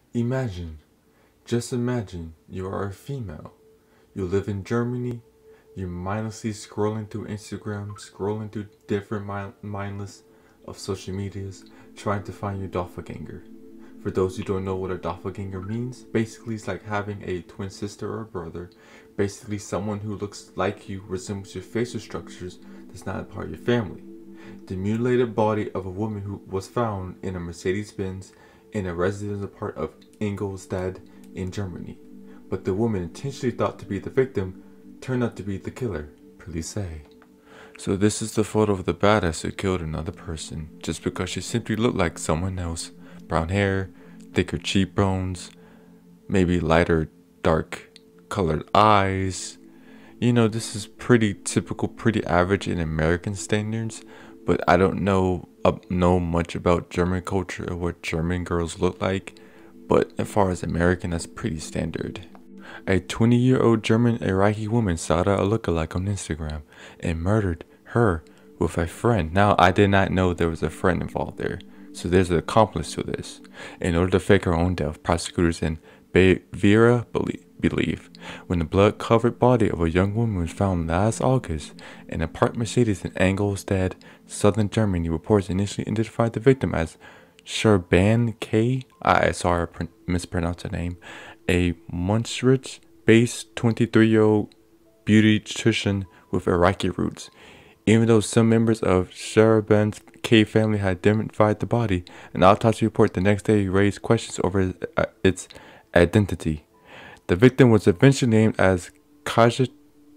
Imagine, just imagine you are a female. You live in Germany. You're mindlessly scrolling through Instagram, scrolling through different mindless of social medias, trying to find your doppelganger. For those who don't know what a doppelganger means, basically it's like having a twin sister or a brother. Basically someone who looks like you, resembles your facial structures, that's not a part of your family. The mutilated body of a woman who was found in a Mercedes-Benz in a residential part of Ingolstadt in Germany. But the woman intentionally thought to be the victim turned out to be the killer, police say. So this is the photo of the badass who killed another person just because she simply looked like someone else. Brown hair, thicker cheekbones, maybe lighter dark colored eyes. You know, this is pretty typical, pretty average in American standards, but I don't know much about German culture or what German girls look like, but as far as American, that's pretty standard. A 20-year-old German Iraqi woman sought out a lookalike on Instagram and murdered her with a friend. Now, I did not know there was a friend involved there, so there's an accomplice to this. In order to fake her own death, prosecutors in Bavaria believe when the blood-covered body of a young woman was found last August in a parked Mercedes in Ingolstadt, southern Germany, reports initially identified the victim as Sharaban K. I sorry I mispronounced her name. A Munich-based 23-year-old beautician with Iraqi roots. Even though some members of Sharaban's K family had identified the body, an autopsy report the next day raised questions over its identity. The victim was eventually named as Kajetan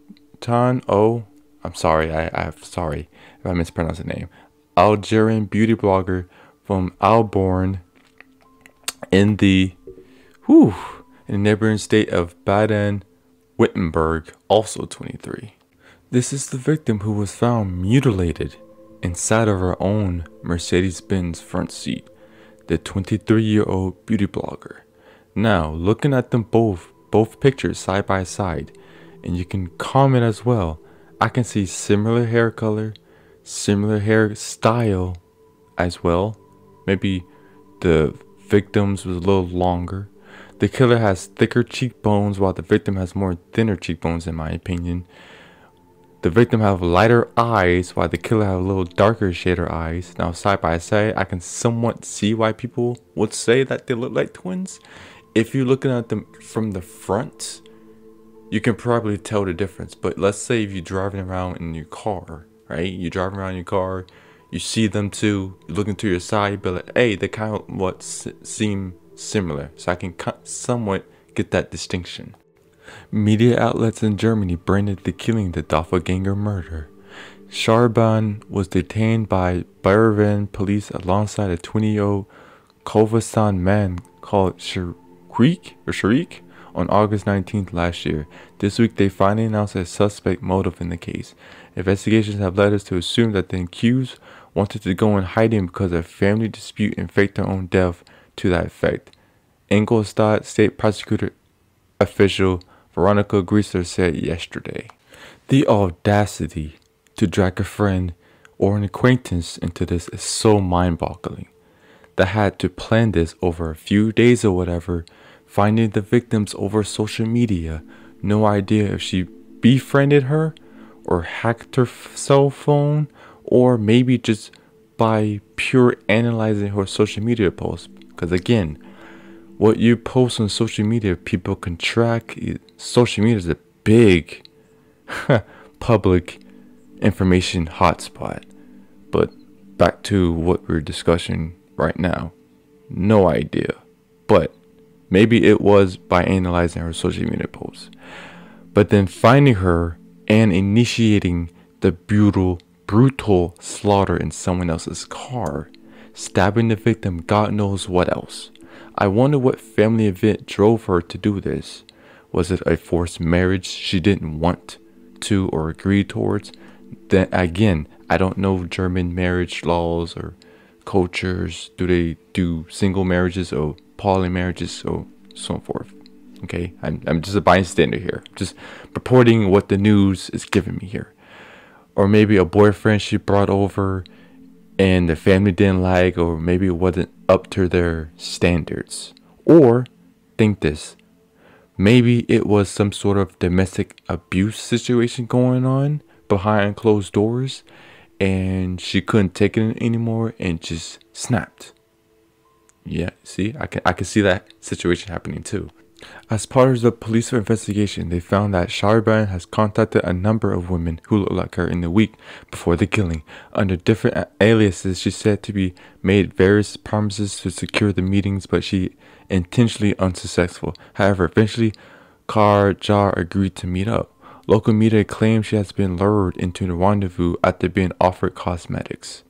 O. I'm sorry, I'm sorry if I mispronounced the name. Algerian beauty blogger from Alborn in the neighboring state of Baden-Württemberg, also 23. This is the victim who was found mutilated inside of her own Mercedes-Benz front seat, the 23-year-old beauty blogger. Now, looking at them both pictures side by side, and you can comment as well, I can see similar hair color, similar hairstyle as well. Maybe the victim's was a little longer. The killer has thicker cheekbones while the victim has more thinner cheekbones in my opinion. The victim have lighter eyes while the killer have a little darker shader eyes. Now side by side, I can somewhat see why people would say that they look like twins. If you're looking at them from the front, you can probably tell the difference. But let's say if you're driving around in your car, right? You're driving around in your car, you see them too, you're looking to your side, you be like, hey, they kind of seem similar. So I can somewhat get that distinction. Media outlets in Germany branded the killing the doppelganger murder. Sharaban was detained by Bayern police alongside a 20-year-old Kovasan man called Sharik on August 19th last year. This week they finally announced a suspect motive in the case. Investigations have led us to assume that the accused wanted to go in hiding because of a family dispute and fake their own death to that effect. Ingolstadt State Prosecutor official Veronica Grieser said yesterday. The audacity to drag a friend or an acquaintance into this is so mind-boggling. They had to plan this over a few days or whatever, finding the victims over social media. No idea if she befriended her or hacked her cell phone, or maybe just by pure analyzing her social media posts. Because again, what you post on social media, people can track. Social media is a big public information hotspot. But back to what we're discussing right now. No idea. But maybe it was by analyzing her social media posts. But then finding her and initiating the brutal slaughter in someone else's car, stabbing the victim, God knows what else. I wonder what family event drove her to do this. Was it a forced marriage she didn't want to or agree towards? Then again, I don't know German marriage laws or cultures. Do they do single marriages or poly marriages or so forth? Okay, I'm just a bystander here, just purporting what the news is giving me here. Or maybe a boyfriend she brought over and the family didn't like, or maybe it wasn't up to their standards, Or think this. Maybe it was some sort of domestic abuse situation going on behind closed doors and she couldn't take it anymore and just snapped. Yeah, see, I can see that situation happening too. As part of the police investigation, they found that Sharaban has contacted a number of women who look like her in the week before the killing. Under different aliases, she said to be made various promises to secure the meetings, but she intentionally unsuccessful. However, eventually, Jar agreed to meet up. Local media claim she has been lured into the rendezvous after being offered cosmetics.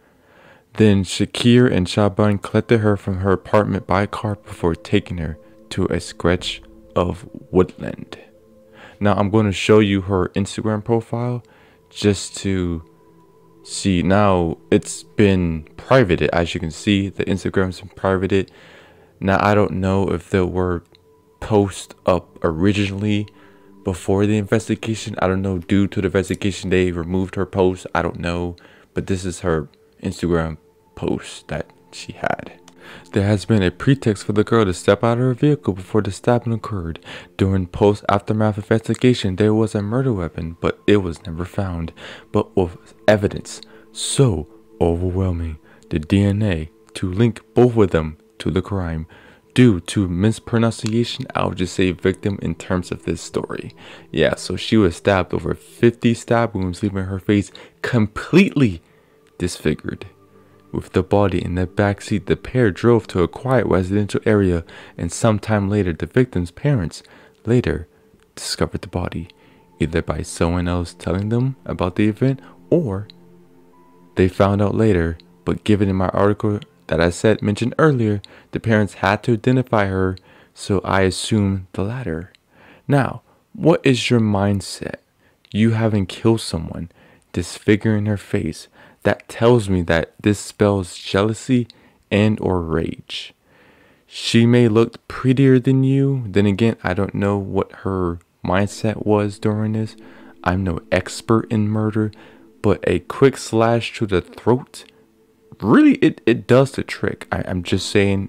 Then Shakir and Shaban collected her from her apartment by car before taking her to a stretch of woodland. Now I'm going to show you her Instagram profile just to see. Now it's been privated, as you can see. The Instagram's been privated. Now I don't know if there were posts up originally before the investigation. I don't know, due to the investigation they removed her post. I don't know, but this is her Instagram post that she had. There has been a pretext for the girl to step out of her vehicle before the stabbing occurred. During post-aftermath investigation, there was a murder weapon, but it was never found. But with evidence so overwhelming, the DNA to link both of them to the crime. Due to mispronunciation, I'll just say victim in terms of this story. Yeah, so she was stabbed over 50 stab wounds, leaving her face completely disfigured. With the body in the backseat, the pair drove to a quiet residential area, and sometime later, the victim's parents later discovered the body, either by someone else telling them about the event, or they found out later. But given in my article that I mentioned earlier, the parents had to identify her, so I assume the latter. Now, what is your mindset? You haven't killed someone, disfiguring her face. That tells me that this spells jealousy and or rage. She may look prettier than you. Then again, I don't know what her mindset was during this. I'm no expert in murder, but a quick slash to the throat, really, it does the trick. I'm just saying,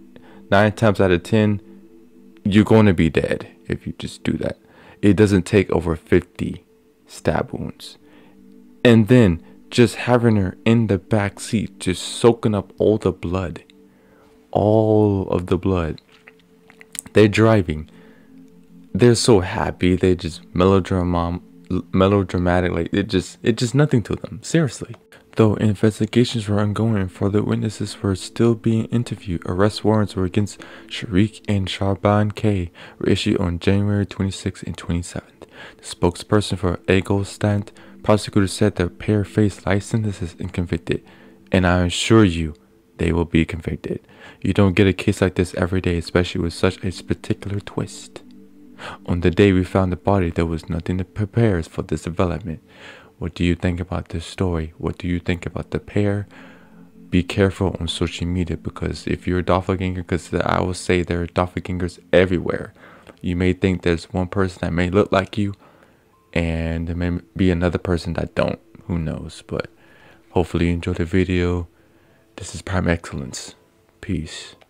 9 times out of 10, you're going to be dead if you just do that. It doesn't take over 50 stab wounds. And then just having her in the back seat, just soaking up all the blood. All of the blood. They're driving. They're so happy. They just melodramatic. Like it's just nothing to them. Seriously. Though investigations were ongoing and further witnesses were still being interviewed, arrest warrants were against Sharik and Sharaban K were issued on January 26th and 27th. The spokesperson for Ego Stant prosecutor said the pair faced life sentences and convicted, and I assure you they will be convicted. You don't get a case like this every day, especially with such a particular twist. On the day we found the body, there was nothing to prepare us for this development. What do you think about this story? What do you think about the pair? Be careful on social media, because if you're a doppelganger, because I will say there are doppelgangers everywhere. You may think there's one person that may look like you, and there may be another person that don't. Who knows? But hopefully you enjoyed the video. This is Prime Excellence. Peace.